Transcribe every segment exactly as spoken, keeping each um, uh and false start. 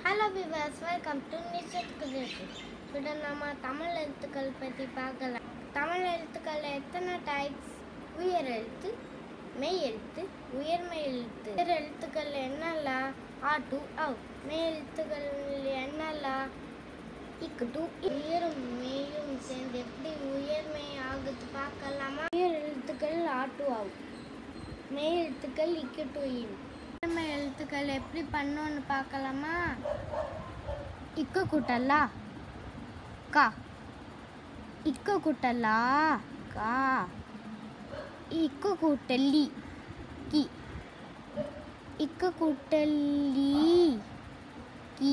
Hello viewers, welcome to Nishat Creation. Today நம்ம தமிழ் எழுத்துக்கள் பற்றி பார்க்கலாம். தமிழ் எழுத்துக்கள் எத்தனை டைப்ஸ்? உயர் எழுத்து, மெய் எழுத்து, உயர்மெய் எழுத்து. உயர் எழுத்துக்கள் என்னெல்லாம்? ஆ டு அவ். மெய் எழுத்துக்கள் என்னெல்லாம்? இக்கு டு. உயரும் மெய்யும் சேர்ந்து எப்படி உயர்மெய் ஆகுது பார்க்கலாமா? உயர் எழுத்துக்கள் ஆ டு அவ், மெய் எழுத்துக்கள் இக்கு டு இன். உயர்மெய் எழுத்துக்கள் எப்படி பண்ணோன்னு பார்க்கலாமா? இக்கு கூட்டலா கா, இக்கு கூட்டலா கா, இக்கு கூட்டலி கி, இக்கு கூட்டலி கி,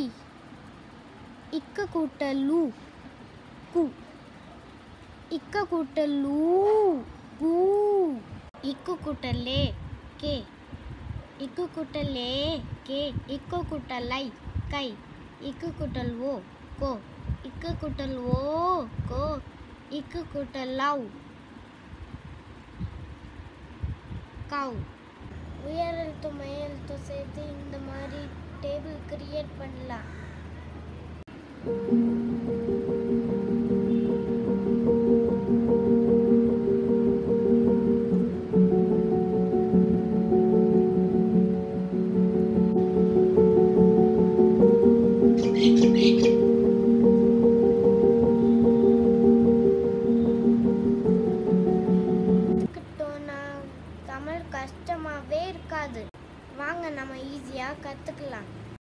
இக்கு கூட்டலு கு, இக்கு கூட்டலு கு, இக்கு கூட்டலே கே, இக்கு கூட்டலே கே, இக்கு கூட்டலை கை, இக்கு கூட்டல் ஓ கோ, இக்கு கூட்டல் ஓ கோ, இக்கு கூட்டல் லவ் கவ். உயர் எழுத்து மெய் எழுத்து சேர்த்து இந்த மாதிரி டேபிள் கிரியேட் பண்ணலாம்.